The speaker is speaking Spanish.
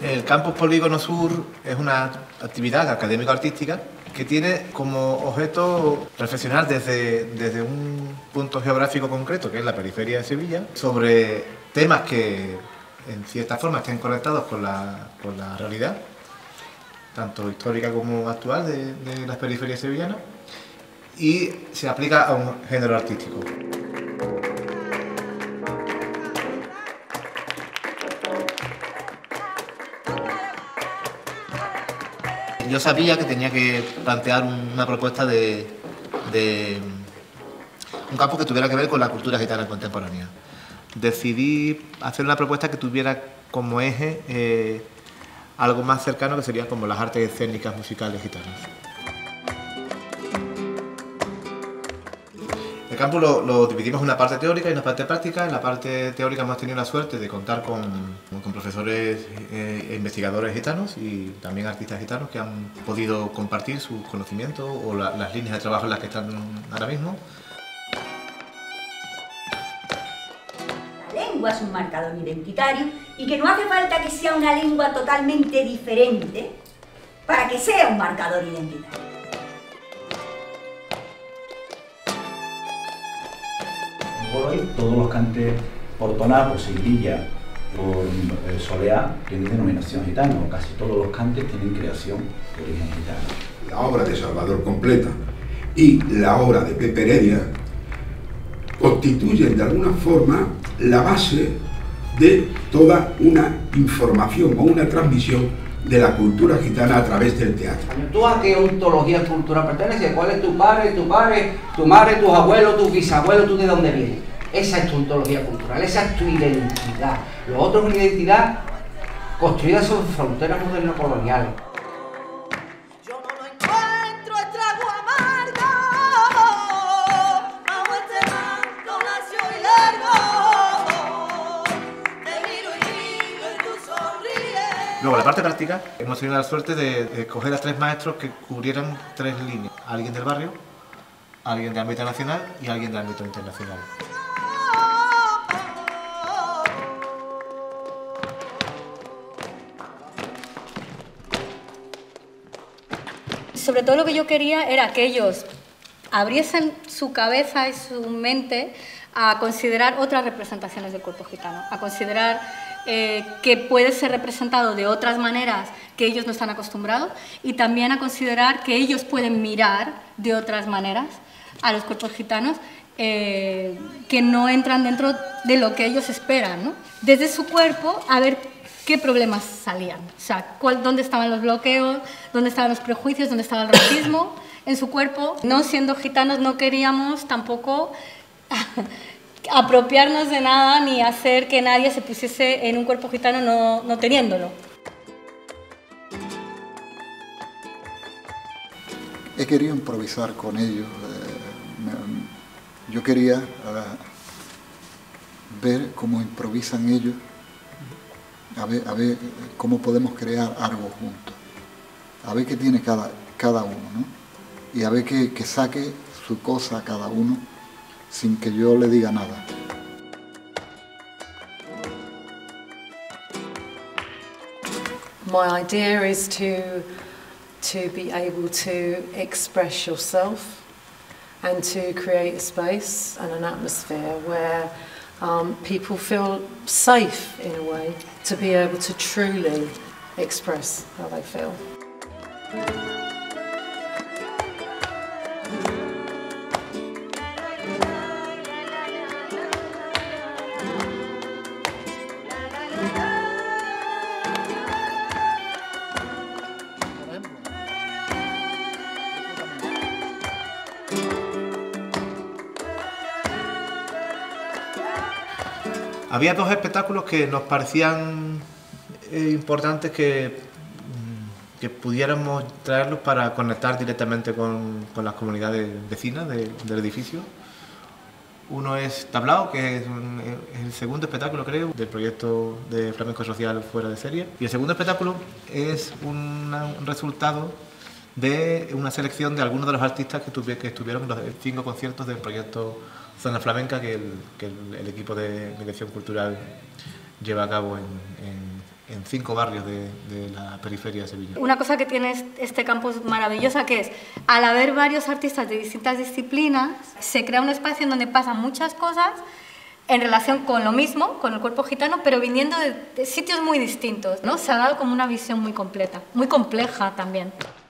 El Campus Polígono Sur es una actividad académico-artística que tiene como objeto reflexionar desde un punto geográfico concreto, que es la periferia de Sevilla, sobre temas que en cierta forma estén conectados con la realidad, tanto histórica como actual de las periferias sevillanas, y se aplica a un género artístico. Yo sabía que tenía que plantear una propuesta de un campo que tuviera que ver con la cultura gitana contemporánea. Decidí hacer una propuesta que tuviera como eje algo más cercano, que serían como las artes escénicas musicales gitanas. El campus lo dividimos en una parte teórica y una parte práctica. En la parte teórica hemos tenido la suerte de contar con profesores e investigadores gitanos y también artistas gitanos que han podido compartir sus conocimientos o las líneas de trabajo en las que están ahora mismo. La lengua es un marcador identitario y que no hace falta que sea una lengua totalmente diferente para que sea un marcador identitario. Hoy todos los cantes por tonal, por seguidilla, por soleá, tienen denominación gitana, o casi todos los cantes tienen creación de origen gitano. La obra de Salvador completa y la obra de Pepe Heredia constituyen de alguna forma la base de toda una información o una transmisión de la cultura gitana a través del teatro. ¿Tú a qué ontología cultural perteneces? ¿Cuál es tu padre, tu madre, tus abuelos, tus bisabuelos, tú de dónde vienes? Esa es tu ontología cultural, esa es tu identidad. Lo otro es una identidad construida sobre fronteras moderno-coloniales. Luego, la parte práctica, hemos tenido la suerte de escoger a 3 maestros que cubrieran 3 líneas. Alguien del barrio, alguien de ámbito nacional y alguien de ámbito internacional. Sobre todo lo que yo quería era que ellos abriesen su cabeza y su mente a considerar otras representaciones del cuerpo gitano, a considerar que puede ser representado de otras maneras que ellos no están acostumbrados y también a considerar que ellos pueden mirar de otras maneras a los cuerpos gitanos que no entran dentro de lo que ellos esperan, ¿no? Desde su cuerpo, a ver qué problemas salían, o sea, dónde estaban los bloqueos, dónde estaban los prejuicios, dónde estaba el racismo en su cuerpo. No siendo gitanos no queríamos tampoco apropiarnos de nada ni hacer que nadie se pusiese en un cuerpo gitano no teniéndolo. He querido improvisar con ellos. Yo quería ver cómo improvisan ellos, a ver cómo podemos crear algo juntos, a ver qué tiene cada uno, ¿no? Y a ver que saque su cosa a cada uno sin que yo le diga nada. My idea is to be able to express yourself and to create a space and an atmosphere where people feel safe in a way to be able to truly express how they feel. Había 2 espectáculos que nos parecían importantes que pudiéramos traerlos para conectar directamente con las comunidades vecinas del edificio. Uno es Tablao, que es el segundo espectáculo, creo, del proyecto de flamenco social fuera de serie. Y el segundo espectáculo es un resultado de una selección de algunos de los artistas que estuvieron en los 5 conciertos del proyecto Zona Flamenca que el equipo de dirección cultural lleva a cabo en 5 barrios de la periferia de Sevilla. Una cosa que tiene este campus maravillosa que es, al haber varios artistas de distintas disciplinas, se crea un espacio en donde pasan muchas cosas en relación con lo mismo, con el cuerpo gitano, pero viniendo de sitios muy distintos, ¿no? Se ha dado como una visión muy completa, muy compleja también.